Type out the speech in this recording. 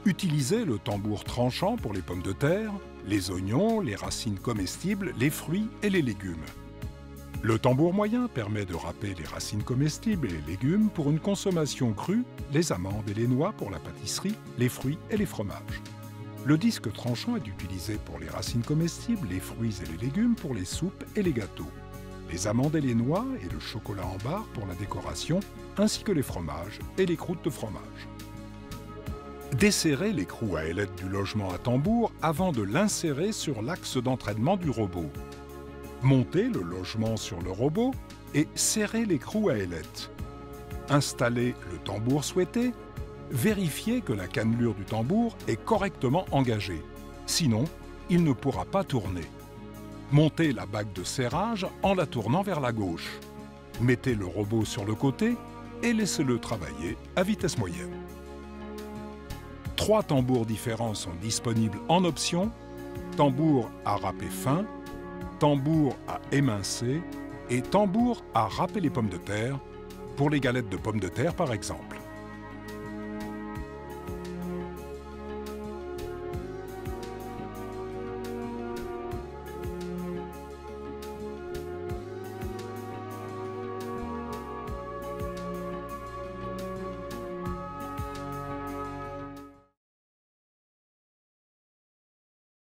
Utilisez le tambour tranchant pour les pommes de terre, les oignons, les racines comestibles, les fruits et les légumes. Le tambour moyen permet de râper les racines comestibles et les légumes pour une consommation crue, les amandes et les noix pour la pâtisserie, les fruits et les fromages. Le disque tranchant est utilisé pour les racines comestibles, les fruits et les légumes pour les soupes et les gâteaux, les amandes et les noix et le chocolat en barre pour la décoration, ainsi que les fromages et les croûtes de fromage. Desserrez l'écrou à ailette du logement à tambour avant de l'insérer sur l'axe d'entraînement du robot. Montez le logement sur le robot et serrez l'écrou à ailette. Installez le tambour souhaité. Vérifiez que la cannelure du tambour est correctement engagée. Sinon, il ne pourra pas tourner. Montez la bague de serrage en la tournant vers la gauche. Mettez le robot sur le côté et laissez-le travailler à vitesse moyenne. 3 tambours différents sont disponibles en option: tambour à râper fin, tambour à émincer et tambour à râper les pommes de terre, pour les galettes de pommes de terre par exemple.